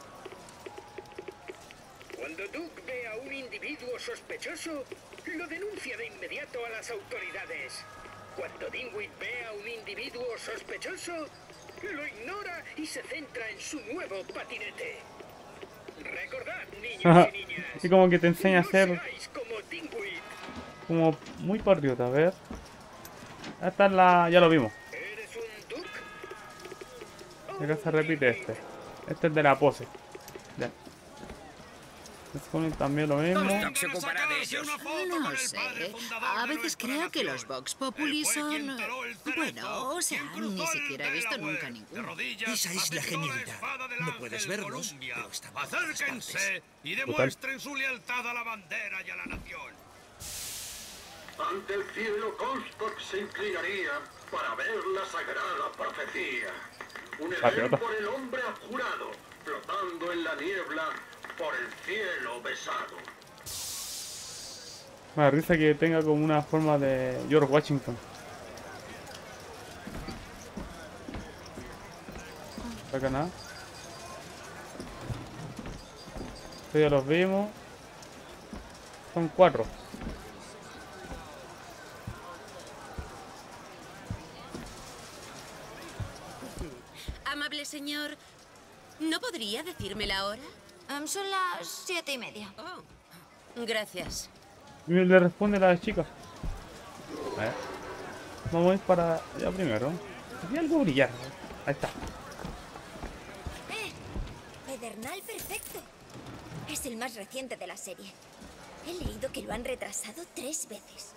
Cuando Duke ve a un individuo sospechoso, lo denuncia de inmediato a las autoridades. Cuando Dingwit ve a un individuo sospechoso, lo ignora y se centra en su nuevo patinete. Recordad, niños y niñas, Y como que te enseña a no ser seáis como Dingwit. como muy patriota. A ver. Esta es la... ya lo vimos. ¿Eres un Duke? Y acá se repite este. Este es de la pose. Ya. The School in también lo mismo. Se ocupará de ellos. No sé. A veces creo que los Vox Populi son... Bueno, o sea, ni siquiera he visto nunca ninguno. Esa es la genialidad. No puedes verlos, pero están en todas Acérquense partes. y demuestren su lealtad a la bandera y a la nación. Ante el cielo Comstock se inclinaría para ver la sagrada profecía. Un Patriota. Edén por el hombre abjurado, flotando en la niebla por el cielo besado. Me da risa que tenga como una forma de George Washington. Acá nada. Esto ya los vimos. Son cuatro. Amable señor, ¿no podría decirme la hora? Em, son las siete y media. Oh, gracias. Y le responde la chica. A ver. Vamos a ir para allá primero. Hay algo brillar. Ahí está. ¡Eh! Pedernal perfecto. Es el más reciente de la serie. He leído que lo han retrasado tres veces.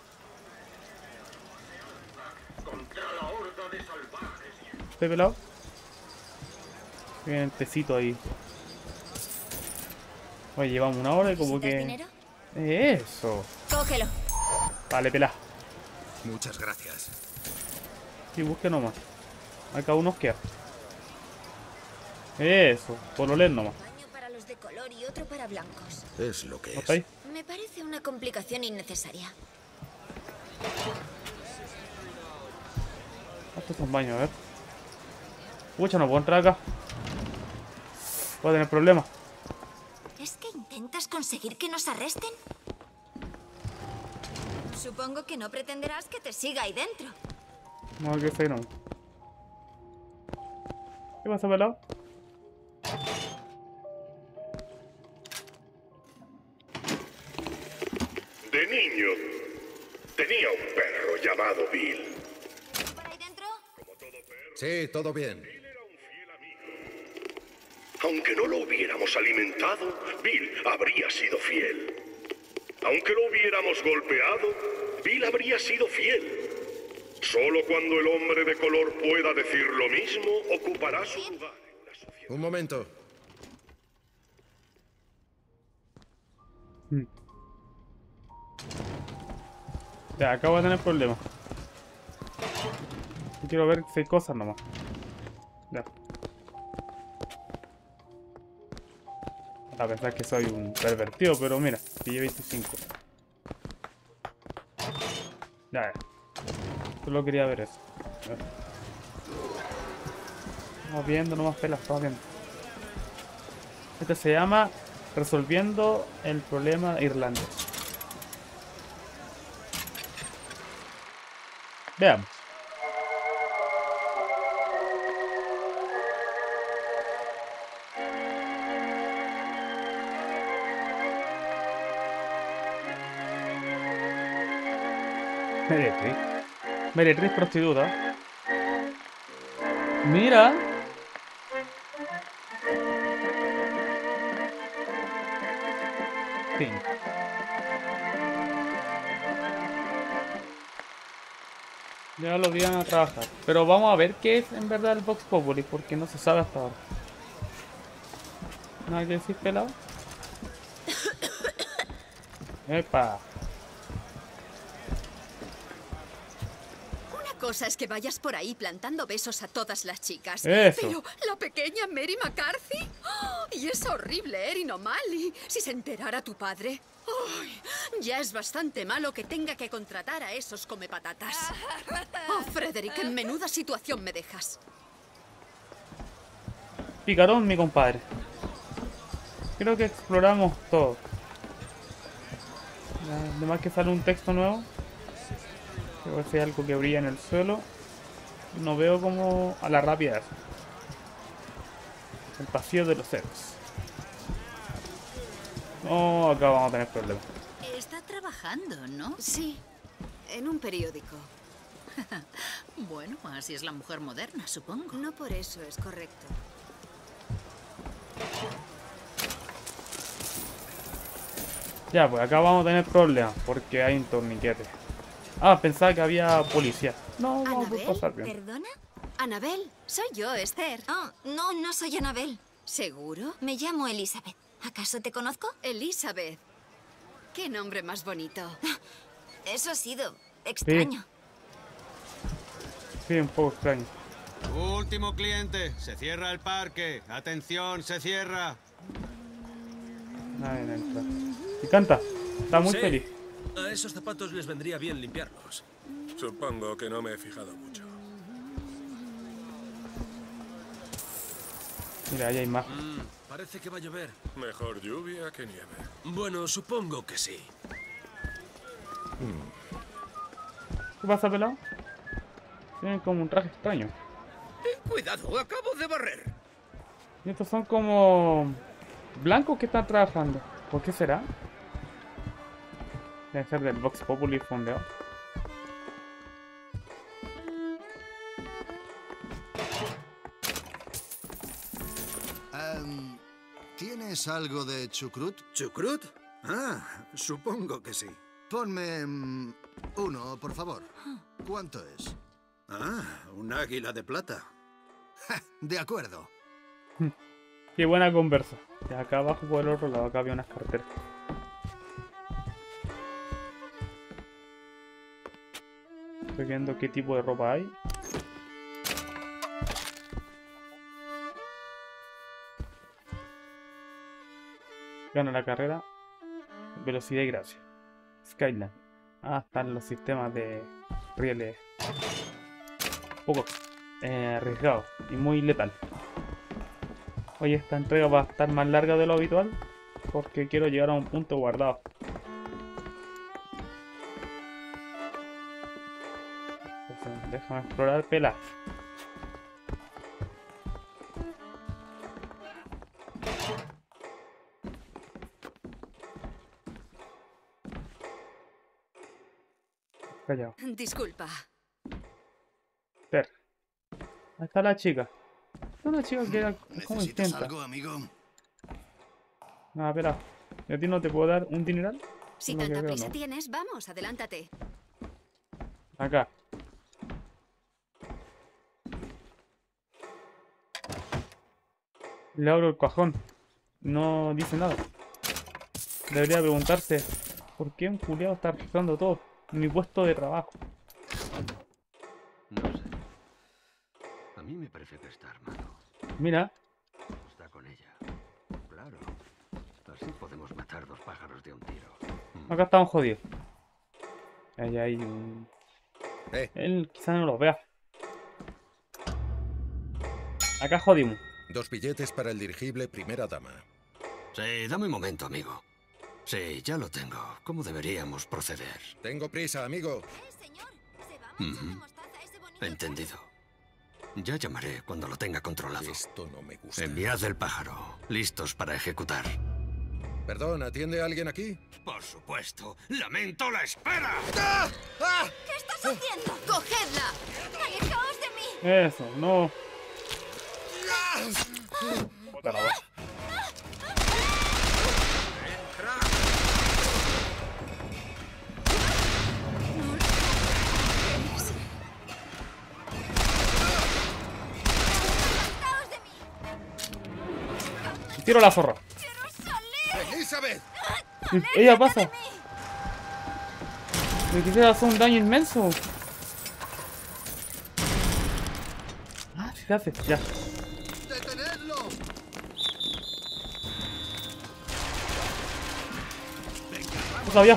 Contra la horda de salvajes. ¿Estoy pelado? Viene el tecito ahí. Oye, llevamos una hora y como que... ¿Dinero? Eso. Cógelo. Vale, pelá. Muchas gracias. Y busque nomás. Acá unos queda. Eso, por oler nomás. Baño para los de color y otro para blancos. Es lo que es. ¿Está ahí? Me parece una complicación innecesaria. Estos son baños, a ver. Pucha, no puedo entrar acá. Voy a tener problemas. ¿Es que intentas conseguir que nos arresten? Supongo que no pretenderás que te siga ahí dentro. No, que sé, no. ¿Qué pasa, pelado? De niño, tenía un perro llamado Bill. ¿Por ahí dentro? Sí, todo bien. Aunque no lo hubiéramos alimentado, Bill habría sido fiel. Aunque lo hubiéramos golpeado, Bill habría sido fiel. Solo cuando el hombre de color pueda decir lo mismo, ocupará su lugar en la sociedad. Un momento. Hmm. Ya, acabo de tener problemas. Quiero ver seis cosas nomás. Ya. A pensar que soy un pervertido, pero mira, pillé veinticinco. Ya, ya. Solo quería ver eso. Estamos viendo, nomás pelas, estamos viendo. Este se llama Resolviendo el problema irlandés. Veamos. Meretriz. Meretriz prostituta. Mira. Fin. Ya lo dieron a trabajar. Pero vamos a ver qué es en verdad el Vox Populi, porque no se sabe hasta ahora. ¿Nada que decir, pelado? Epa. Cosa es que vayas por ahí plantando besos a todas las chicas. Eso. Pero la pequeña Mary McCarthy. ¡Oh! Y esa horrible Erin O'Malley. Si se enterara tu padre. ¡Ay! Ya es bastante malo que tenga que contratar a esos comepatatas. Oh, Frederick, en menuda situación me dejas. Picarón, mi compadre. Creo que exploramos todo. Además que sale un texto nuevo. Creo que hay algo que brilla en el suelo. No veo como a la rápida eso. El pasillo de los héroes. Oh, acá vamos a tener problemas. Está trabajando, ¿no? Sí, en un periódico. Bueno, así es la mujer moderna, supongo. No por eso es correcto. Ya, pues acá vamos a tener problemas porque hay un torniquete. Ah, pensaba que había policía. No, vamos a pasar bien. ¿Perdona? Anabel, soy yo, Esther. Oh, no, no soy Anabel. ¿Seguro? Me llamo Elizabeth. ¿Acaso te conozco? Elizabeth. Qué nombre más bonito. Eso ha sido extraño. Sí, sí, un poco extraño. Último cliente. Se cierra el parque. Atención, se cierra. Nadie entra. Y canta. Está muy Sí. feliz. A esos zapatos les vendría bien limpiarlos. Supongo que no me he fijado mucho. Mira, ahí hay más. Mm, parece que va a llover. Mejor lluvia que nieve. Bueno, supongo que sí. ¿Qué pasa, pelado? Tienen como un traje extraño. Ten cuidado, acabo de barrer. Y estos son como blancos que están trabajando. ¿Por qué será? Debe ser del Vox Populi fondeado. Um, ¿Tienes algo de chucrut? ¿Chucrut? Ah, supongo que sí. Ponme um, uno, por favor. ¿Cuánto es? Ah, un águila de plata. De acuerdo. Qué buena conversa. Y acá abajo por el otro lado, acá había unas carteras. Estoy viendo qué tipo de ropa hay. Gana la carrera. Velocidad y gracia. Skyline. Ah, están los sistemas de rieles. Poco eh, arriesgado y muy letal. Oye, esta entrega va a estar más larga de lo habitual porque quiero llegar a un punto guardado. Entonces, déjame explorar pelas. Callado. Disculpa. Ver. Ahí está la chica. Es una chica que era como ¿Necesitas intenta. algo, amigo? Ah, espera. ¿Y a ti no te puedo dar un dineral? Si Lo que tanta veo, prisa no. tienes, vamos, adelántate. Acá. Le abro el cajón. No dice nada. Debería preguntarse ¿por qué un culiao está registrando todo? Mi puesto de trabajo. No sé. A mí me parece que está armado. Mira. Está con ella. Claro. Así podemos matar dos pájaros de un tiro. Acá está un jodido. Ahí hay un... Eh. Él quizá no lo vea. Acá jodimos. Dos billetes para el dirigible Primera Dama. Sí, dame un momento, amigo. Sí, ya lo tengo. ¿Cómo deberíamos proceder? Tengo prisa, amigo. Ujú. Entendido. Ya llamaré cuando lo tenga controlado. Esto no me gusta. Enviad el pájaro. Listos para ejecutar. Perdón, ¿atiende alguien aquí? Por supuesto. ¡Lamento la espera! ¡Ah! ¡Ah! ¿Qué estás haciendo? ¡Cogedla! ¡Alejaos de mí! Eso, no. Puta la voz. Tiro la zorra. ¡Elizabeth! Ella pasa. Me quisiera hacer un daño inmenso. Ah, fíjate, ya. ¡Detenedlo! No sabía.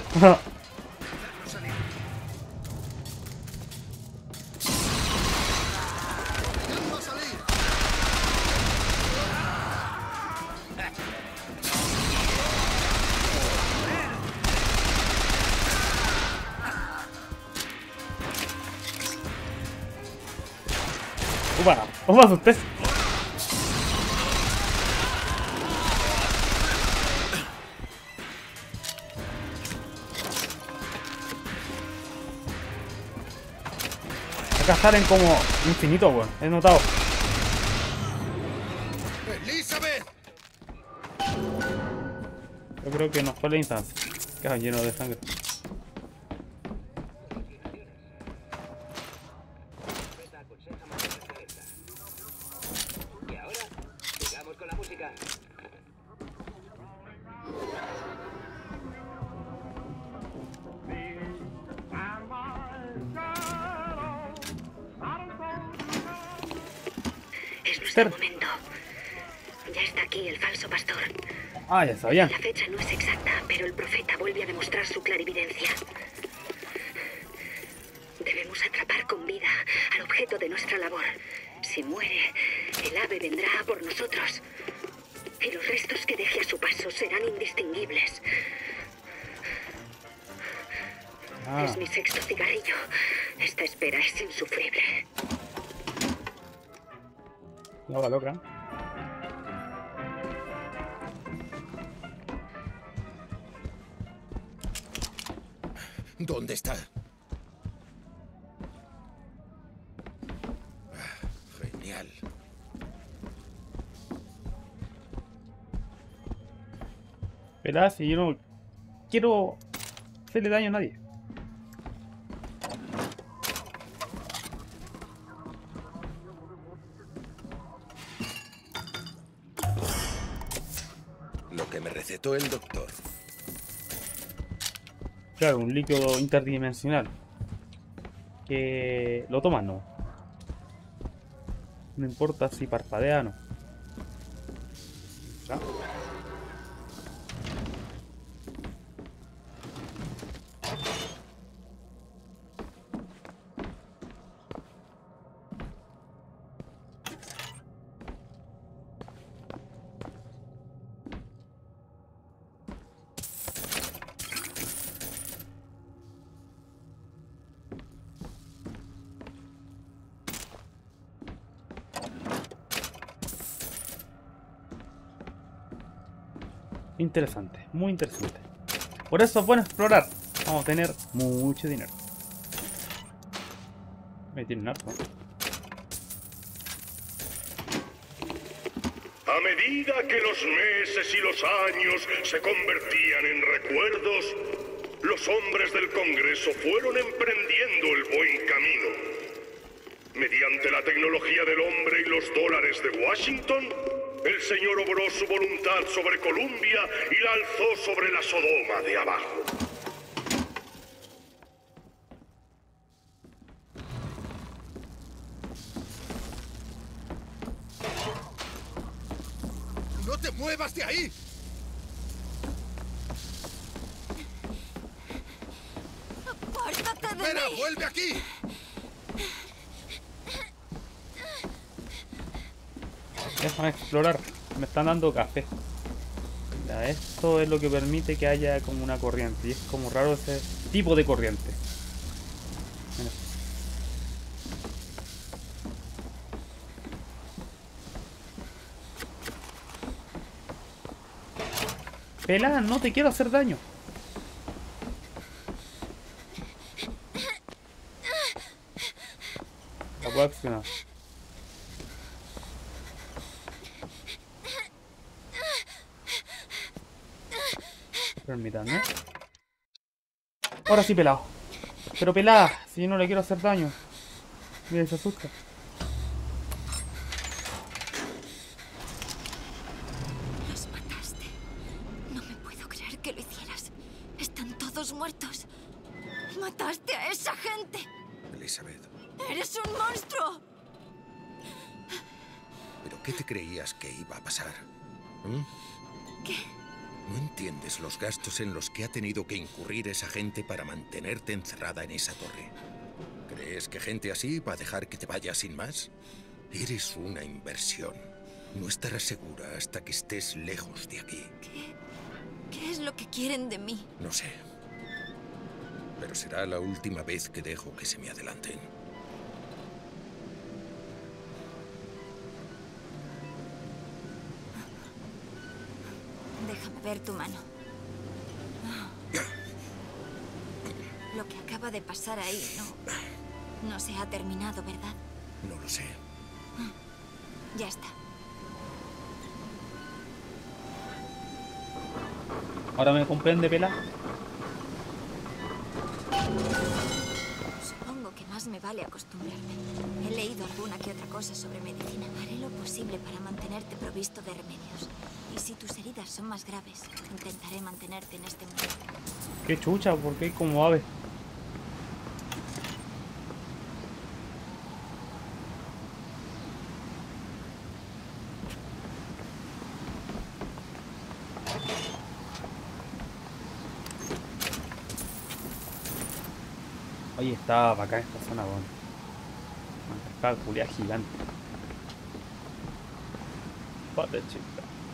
Upa, ¿cómo me asusté? Acá salen como infinitos, weón. He notado. ¡Elizabeth! Yo creo que nos fue la instancia. Queda lleno de sangre. Y ahora, sigamos con la música. Es nuestro momento. Ya está aquí el falso pastor. Ah, ya sabía. La fecha no es exacta, pero el profeta vuelve a demostrar su clarividencia. Debemos atrapar con vida al objeto de nuestra labor. Si muere, el ave vendrá a por nosotros. Y los restos que deje a su paso serán indistinguibles. Ah. Es mi sexto cigarrillo. Esta espera es insufrible. La va loca. ¿Dónde está? Ah, genial. Gracias, yo no quiero hacerle daño a nadie. Lo que me recetó el doctor. Claro, un líquido interdimensional. Que lo toman, no. No importa si parpadea o no. ¿Ya? Interesante, muy interesante. Por eso es bueno explorar. Vamos a tener mucho dinero. Me tiene un arco. A medida que los meses y los años se convertían en recuerdos, los hombres del Congreso fueron emprendiendo el buen camino. Mediante la tecnología del hombre y los dólares de Washington, el señor obró su voluntad sobre Columbia y la alzó sobre la Sodoma de abajo. ¡No te muevas de ahí! ¡Apártate de ¡Espera, mí! vuelve aquí! Déjame explorar. Me están dando café. Ya, esto es lo que permite que haya como una corriente. Y es como raro ese tipo de corriente. Mira. Pelada, no te quiero hacer daño. La puedo accionar. Permítanme. Ahora sí, pelado. Pero pelada, si yo no le quiero hacer daño. Mira, se asusta. Los mataste. No me puedo creer que lo hicieras. Están todos muertos. Mataste a esa gente. Elizabeth, ¡Eres un monstruo! ¿pero qué te creías que iba a pasar? ¿Mm? ¿Qué? ¿No entiendes los gastos en los que ha tenido que incurrir esa gente para mantenerte encerrada en esa torre? ¿Crees que gente así va a dejar que te vayas sin más? Eres una inversión. No estarás segura hasta que estés lejos de aquí. ¿Qué? ¿Qué es lo que quieren de mí? No sé. Pero será la última vez que dejo que se me adelanten. Déjame ver tu mano. Lo que acaba de pasar ahí no... no se ha terminado, ¿verdad? No lo sé. Ya está. Ahora me comprende, pela. Supongo que más me vale acostumbrarme. He leído alguna que otra cosa sobre medicina. Haré lo posible para mantenerte provisto de remedios. Y si tus heridas son más graves, intentaré mantenerte en este mundo. Qué chucha, porque hay como ave. Oye, estaba acá en esta zona, bueno. Una cascada culiá gigante. Pate chica.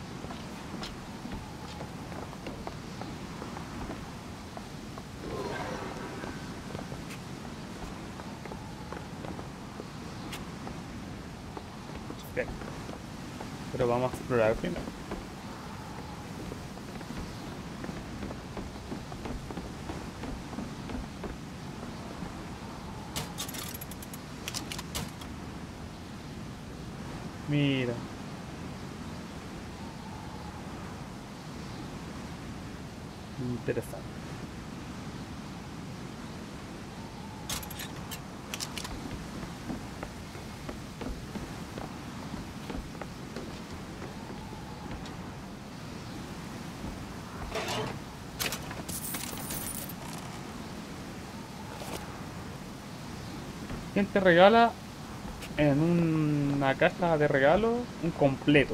Okay. Pero vamos a explorar primero. Mira. interesante. ¿Quién te regala en una caja de regalo un completo?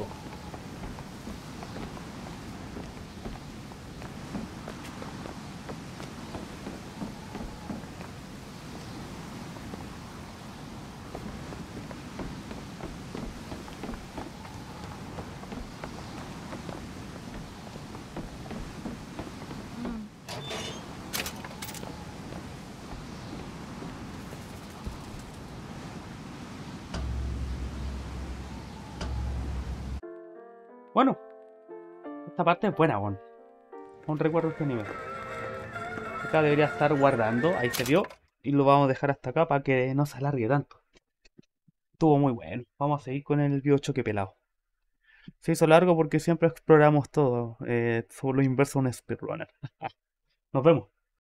Bueno, esta parte es buena, bueno. Un recuerdo de este nivel. Acá debería estar guardando, ahí se vio. Y lo vamos a dejar hasta acá para que no se alargue tanto. Estuvo muy bueno. Vamos a seguir con el biochoque pelado. Se hizo largo porque siempre exploramos todo. Eh, somos lo inverso a un speedrunner. Nos vemos.